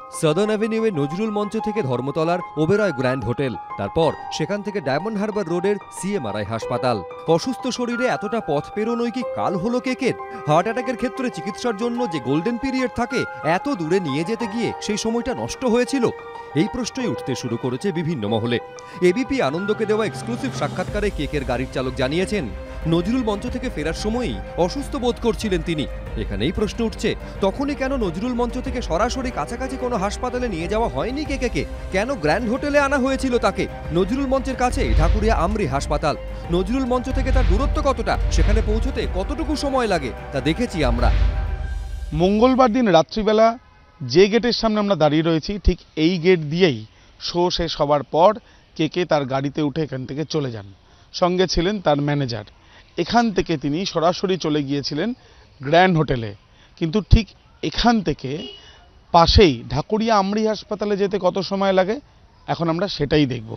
Southern অ্যাভিনিউয়ে Nazrul মঞ্চ থেকে ধর্মতলার Oberoi grand hotel, তারপর সেখান থেকে ডায়মন্ড হারবার রোডের সিএমআরআই হাসপাতাল। অসুস্থ শরীরে এতটা পথ পেরোনোই কি কাল হলো কেকের? হার্ট অ্যাটাকের ক্ষেত্রে চিকিৎসার জন্য যে গোল্ডেন পিরিয়ড থাকে, এত দূরে নিয়ে যেতে গিয়ে সেই সময়টা নষ্ট হয়েছিল? এই প্রশ্নই উঠতে শুরু করেছে বিভিন্ন মহলে। এবিপি আনন্দকে দেওয়া এক্সক্লুসিভ সাক্ষাৎকারে কেকের গাড়ির চালক জানিয়েছেন, নজরুল মঞ্চ থেকে ফেরার সময়ই অসুস্থ বোধ করছিলেন তিনি। এখানেই প্রশ্ন উঠছে, তখনই কেন নজরুল মঞ্চ থেকে সরাসরি কাছাকাছি কোনো হাসপাতালে নিয়ে যাওয়া হয়নি কেকে? কেন গ্র্যান্ড হোটেলে আনা হয়েছিল তাকে? নজরুল মঞ্চের কাছে ঢাকুরিয়া আমরি হাসপাতাল। নজরুল মঞ্চ থেকে তার দূরত্ব কতটা, সেখানে পৌঁছতে কতটুকু সময় লাগে, তা দেখেছি আমরা। মঙ্গলবার দিন রাত্রিবেলা যে গেটের সামনে আমরা দাঁড়িয়ে রয়েছি, ঠিক এই গেট দিয়েই শো শেষ হবার পর কেকে তার গাড়িতে উঠে এখান থেকে চলে যান। সঙ্গে ছিলেন তার ম্যানেজার। এখান থেকে তিনি সরাসরি চলে গিয়েছিলেন গ্র্যান্ড হোটেলে। কিন্তু ঠিক এখান থেকে পাশেই ঢাকুরিয়া আমরি হাসপাতালে যেতে কত সময় লাগে, এখন আমরা সেটাই দেখব।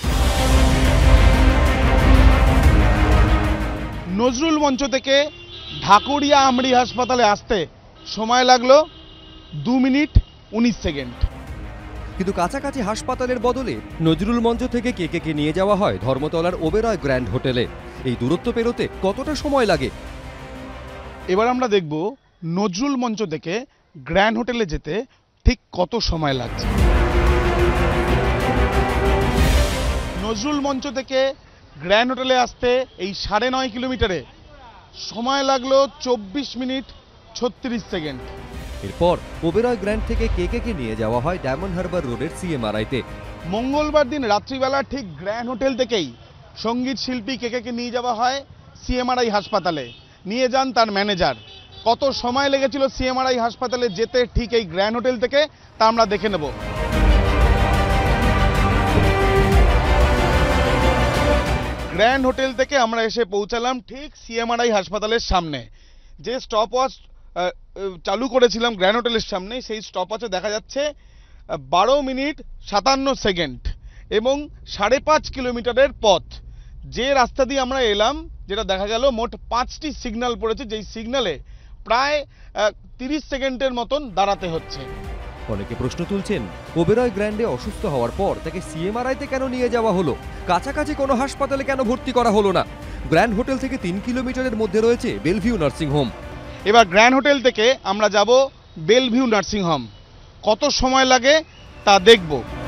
নজরুল মঞ্চ থেকে ঢাকুরিয়া আমরি হাসপাতালে আসতে সময় লাগলো 2 মিনিট 19 সেকেন্ড। কিন্তু কাছাকাছি হাসপাতালের বদলে নজরুল মঞ্চ থেকে কেকে নিয়ে যাওয়া হয় ধর্মতলার ওবেরয় গ্র্যান্ড হোটেলে। এই দূরত্ব পেরোতে কতটা সময় লাগে? এবার আমরা দেখব নজরুল মঞ্চ থেকে গ্র্যান্ড হোটেলে যেতে ঠিক কত সময় লাগছে। নজরুল মঞ্চ থেকে গ্র্যান্ড হোটেলে আসতে এই 9.5 কিলোমিটারে সময় লাগলো 24 মিনিট 36 সেকেন্ড। এরপর ওবেরয় গ্র্যান্ড থেকে কেকে নিয়ে যাওয়া হয় ডায়মন্ড হারবার রোডের সিএমআরআইতে। মঙ্গলবার দিন রাত্রিবেলা ঠিক গ্র্যান্ড হোটেল থেকেই সঙ্গীত শিল্পী কেকে নিয়ে যাওয়া হয় সিএমআরআই হাসপাতালে। নিয়ে যান তার ম্যানেজার। কত সময় লেগেছিল সিএমআরআই হাসপাতালে যেতে ঠিক এই গ্র্যান্ড হোটেল থেকে, তা আমরা দেখে নেব। গ্র্যান্ড হোটেল থেকে আমরা এসে পৌঁছালাম ঠিক সিএমআরআই হাসপাতালের সামনে। যে স্টপওয়াচ চালু করেছিলাম গ্র্যান্ড হোটেলের সামনে, সেই স্টপওয়াচে দেখা যাচ্ছে 12 মিনিট 57 সেকেন্ড এবং 5.5 কিলোমিটারের পথ। যে রাস্তা দিয়ে আমরা এলাম, যেটা দেখা গেল মোট 5টি সিগন্যাল পড়েছে, যেই সিগন্যালে প্রায় 30 সেকেন্ডের মতন দাঁড়াতে হচ্ছে। অনেকে প্রশ্ন তুলছেন, ওবেরয় গ্র্যান্ডে অসুস্থ হওয়ার পর তাকে সিএমআরআইতে কেন নিয়ে যাওয়া হলো? কাছাকাছি কোনো হাসপাতালে কেন ভর্তি করা হলো না? গ্র্যান্ড হোটেল থেকে 3 কিলোমিটারের মধ্যে রয়েছে বেলভিউ নার্সিং হোম। এবার গ্র্যান্ড হোটেল থেকে আমরা যাব বেলভিউ নার্সিং হোম। কত সময় লাগে তা দেখব।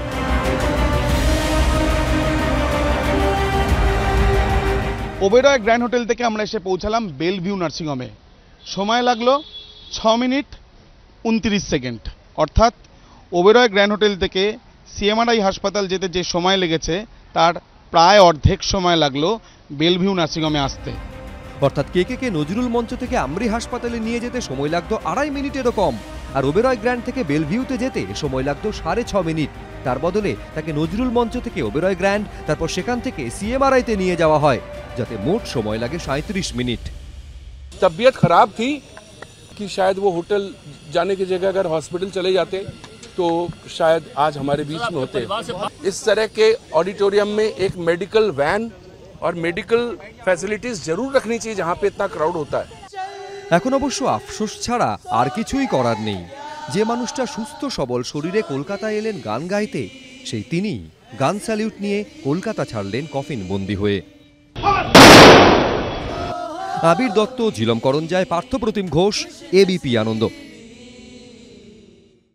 ওবেরয় গ্র্যান্ড হোটেল থেকে আমরা এসে পৌঁছালাম বেলভিউ নার্সিং হোমে। সময় লাগলো 6 মিনিট 29 সেকেন্ড। অর্থাৎ ওবেরয় গ্র্যান্ড হোটেল থেকে সিএমআরআই হাসপাতাল যেতে যে সময় লেগেছে, তার প্রায় অর্ধেক সময় লাগলো বেলভিউ নার্সিং হোমে আসতে। অর্থাৎ কেকে নজরুল মঞ্চ থেকে আমরি হাসপাতালে নিয়ে যেতে সময় লাগতো 2.5 মিনিটেরও কম, আর ওবেরয় গ্র্যান্ড থেকে বেলভিউতে যেতে সময় লাগতো 6.5 মিনিট। তার বদলে তাকে নজরুল মঞ্চ থেকে ওবেরয় গ্র্যান্ড, তারপর সেখান থেকে সিএমআরআইতে নিয়ে যাওয়া হয়, যাতে মোট সময় লাগে 37 मिनट। तबीयत खराब थी कि शायद वो होटल जाने की जगह अगर हॉस्पिटल चले जाते तो शायद आज हमारे बीच में होते। इस तरह के ऑडिटोरियम में एक मेडिकल वैन और मेडिकल फैसिलिटीज जरूर रखनी चाहिए जहाँ पे इतना क्राउड होता है। এখন অবশ্য আফসোস ছাড়া আর কিছুই করার নেই। যে মানুষটা সুস্থ সবল শরীরে কলকাতায় এলেন গান গাইতে, সেই তিনি গান স্যালিউট নিয়ে কলকাতা ছাড়লেন কফিন বন্দী হয়ে। আবির দত্ত, ঝিলম করঞ্জায়, পার্থপ্রতিম ঘোষ, এবিপি আনন্দ।